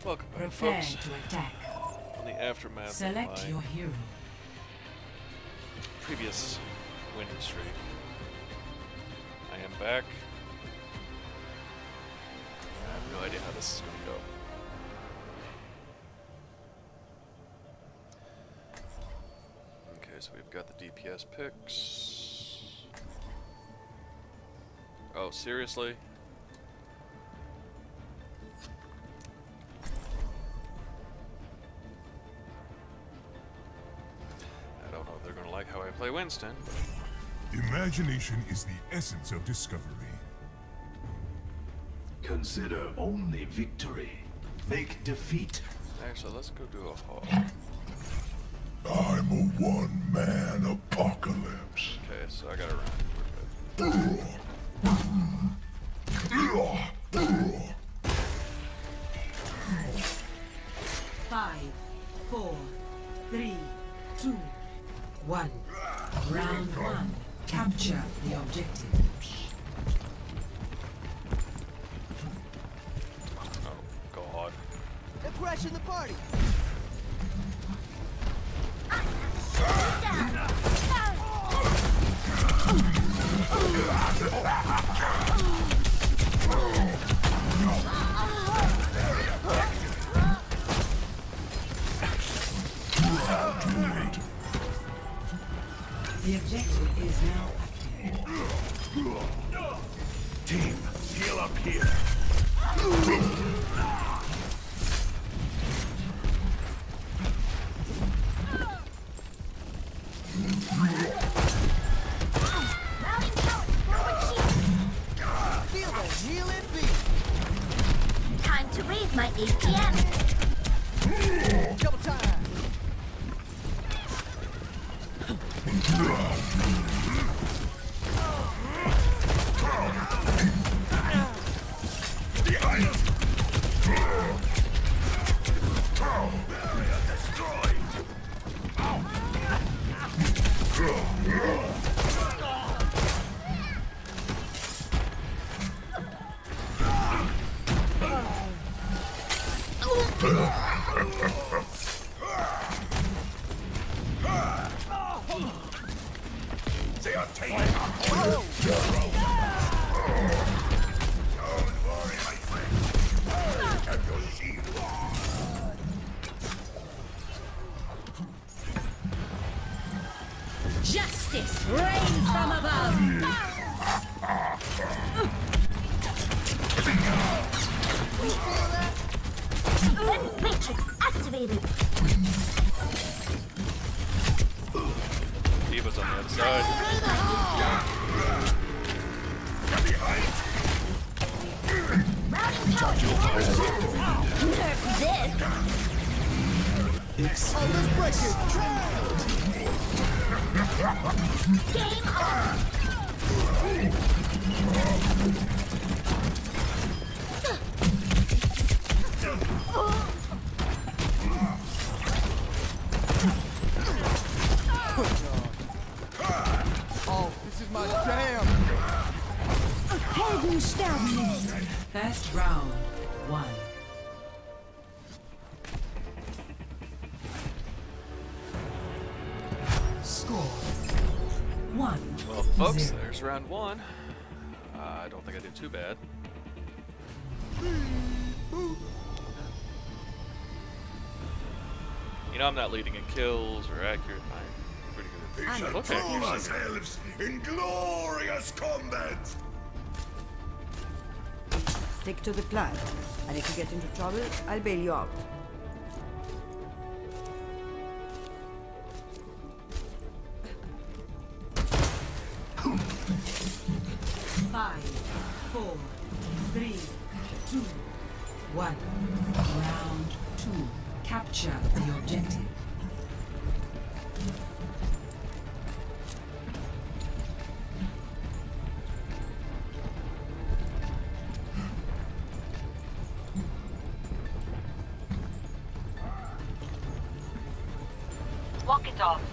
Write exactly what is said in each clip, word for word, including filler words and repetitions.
Welcome back, Prepare folks. to attack. On the aftermath Select of my your hero. previous winning streak, I am back. I have no idea how this is going to go. Okay, so we've got the D P S picks. Oh, seriously? I don't know if they're going to like how I play Winston. Imagination is the essence of discovery. Consider only victory. Make defeat. Actually, let's go do a haul. I'm a one-man apocalypse. Okay, so I gotta run. Five, four, three, two, one. Round one. Capture the objective. Oh, God. They're crashing the party. The objective is now active. Team, heal up here. Feel the G L H F. Time to raise my A P M. Double time. They are taking our corner. Don't worry, my friend. Have your shield on. Justice reigns from above. Matrix activated. Diva's on the other side. Get behind. Nerf this. Oh, let's break it. Game on. Oh, this is my jam. First round, one. Score. One. Well, folks, Zero. there's round one. Uh, I don't think I did too bad. You know, I'm not leading in kills or accurate. I'm pretty good They at shall look prove accuracy. ourselves in glorious combat. Stick to the plan, and if you get into trouble, I'll bail you out. Five, four, three, two, one. Round two. Capture the objective. Walk it off.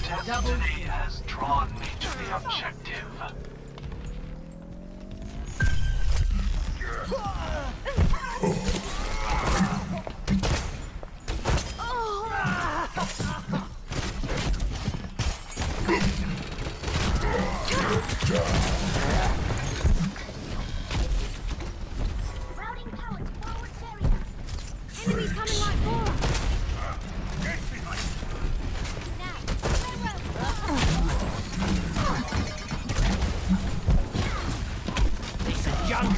Destiny has drawn me to the objective. Routing power to forward area. Enemies coming like more. Get behind! Now, Piece of junk!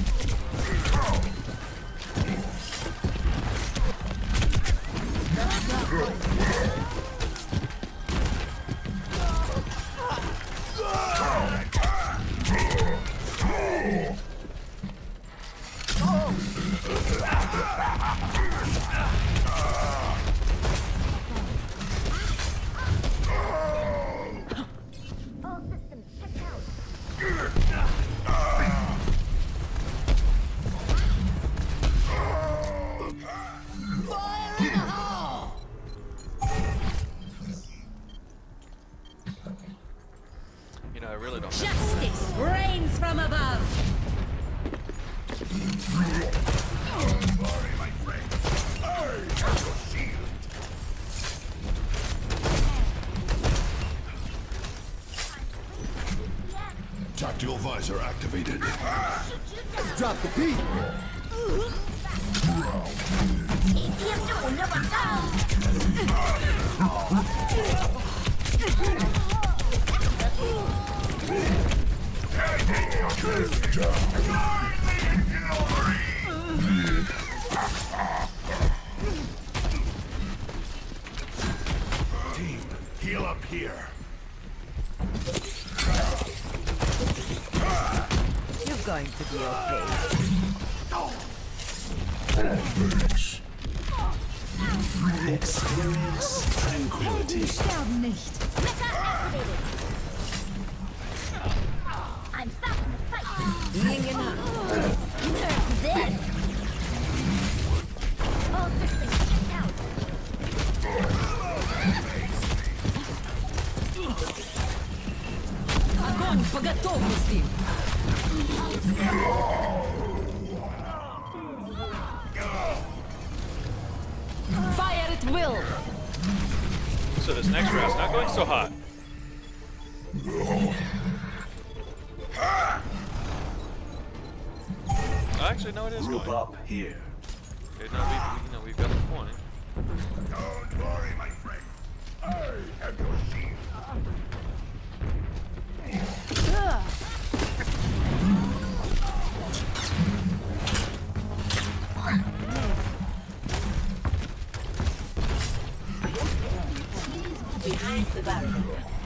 all systems checked out. Fire in the hole! You know, I really don't. Justice reigns from above. Don't worry, my friend. I have your shield. Tactical visor activated. Let's drop the beat! Team, heal up here. You're going to be okay. Thanks. Experience tranquility. Sterben nicht. I'm stopping the fight. Yin in hand. Nerf this. All systems checked out. Огонь по готовности. Fire at will. So this next round's not going so hot. Actually, no, it is Group going. up here. Okay, no, we, you know, we've got a point. Don't worry, my friend. I have your shield. Behind the barrier.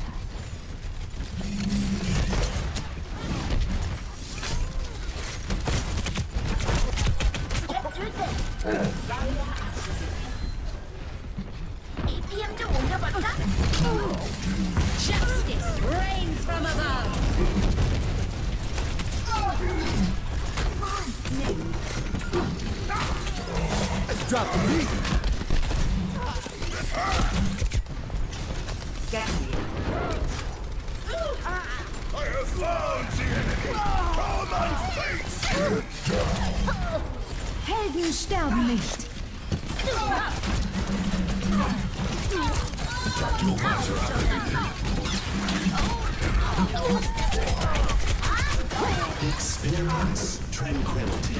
Justice reigns from above. Let's drop the beat! Get here. I have found the enemy. Come and face. Helden sterben nicht. Tactical visor activated. Experience tranquility.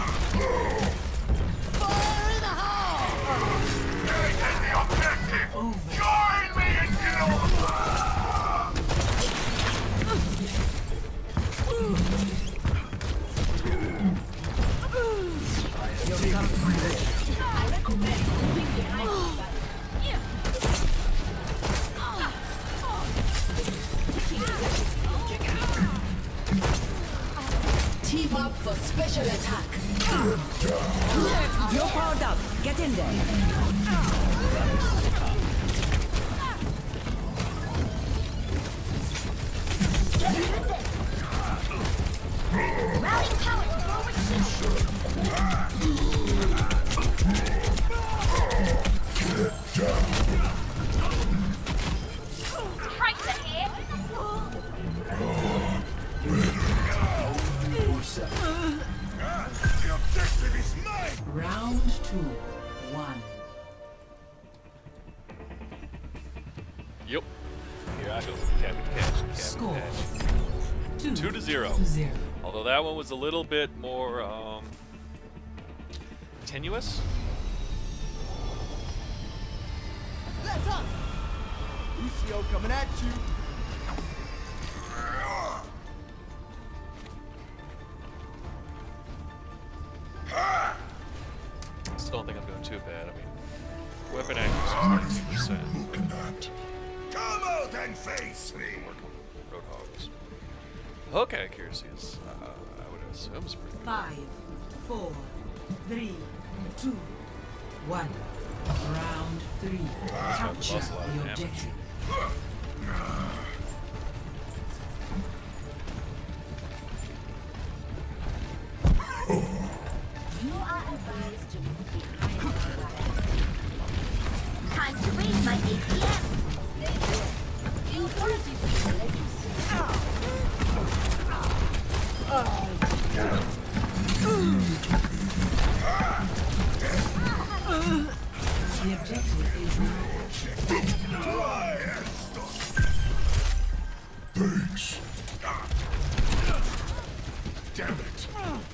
Fire in the hole! Get the objective. Join me in kill. Team up for special attack. You're powered up. Get in there. Routing power to forward area. Yep. Here I go. Captain Catch. Captain Score. Catch. Two, Two to zero. to zero. Although that one was a little bit more um, tenuous. That's us! Lucio coming at you. Still don't think I'm doing too bad. I mean, weapon accuracy is ninety percent. Looking at. Come out and face me! Roadhogs. Hook accuracy is, uh, I would assume, is pretty good. Five, four, three, two, one. Round three. Capture lost a lot of the damage. objective. You are advised to move behind the line. Time to raise my A P M. Utility will let you The objective is now. Thanks. Damn it.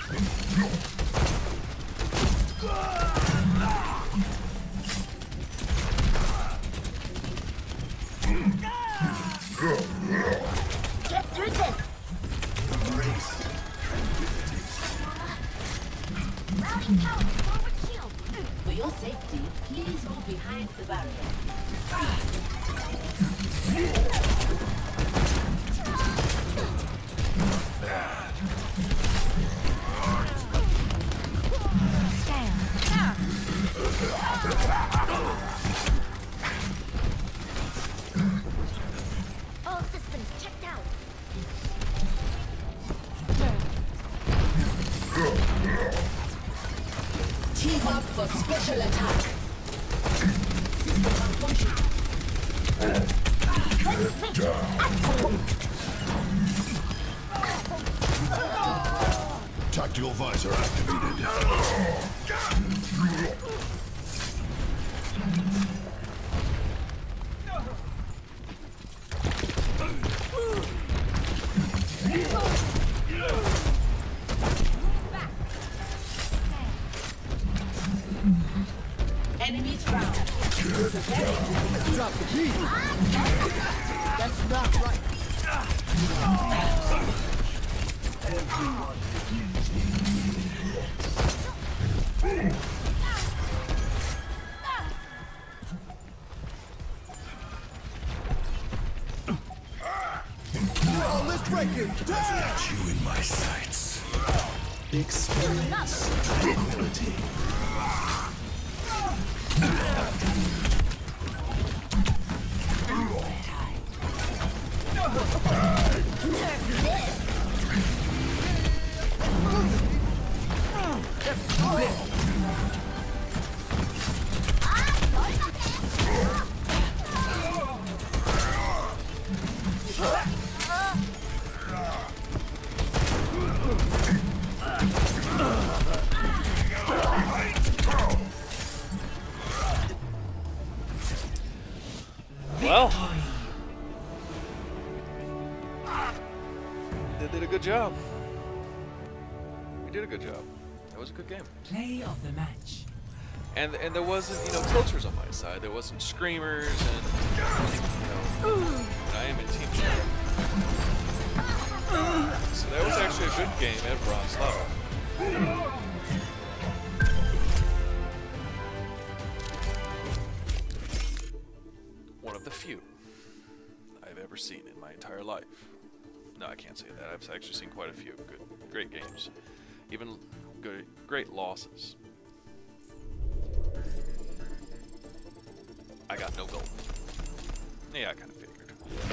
get through this. Routing power to forward shield. For your safety, please move behind the barrier. All systems checked out. Team up for special attack. Tactical visor activated. Enemies round. Drop the beat. That's not right. Oh, let's break it. Got you in my sights. Experience tranquility. Well, they did a good job. We did a good job. That was a good game. Play of the match. And and there wasn't, you know, tilters on my side. There wasn't screamers and, you know, and I am in team chat. So that was actually a good game at bronze level. One of the few I've ever seen in my entire life. No, I can't say that. I've actually seen quite a few good, great games. Even good, great losses. I got no gold. Yeah, I kind of figured.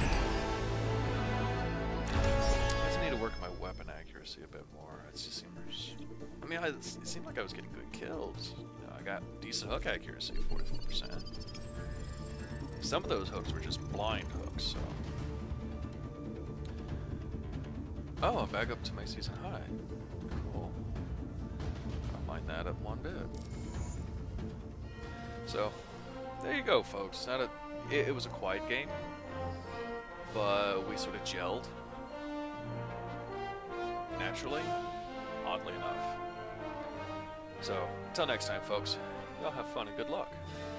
I just need to work my weapon accuracy a bit more. It just seems. I mean, I, it seemed like I was getting good kills. You know, I got decent hook accuracy, forty-four percent. Some of those hooks were just blind hooks, so. Oh, I'm back up to my season high. Cool. I don't mind that at one bit. So, there you go, folks. Not a it, it was a quiet game, but we sort of gelled naturally, oddly enough. So, until next time, folks, y'all have fun and good luck.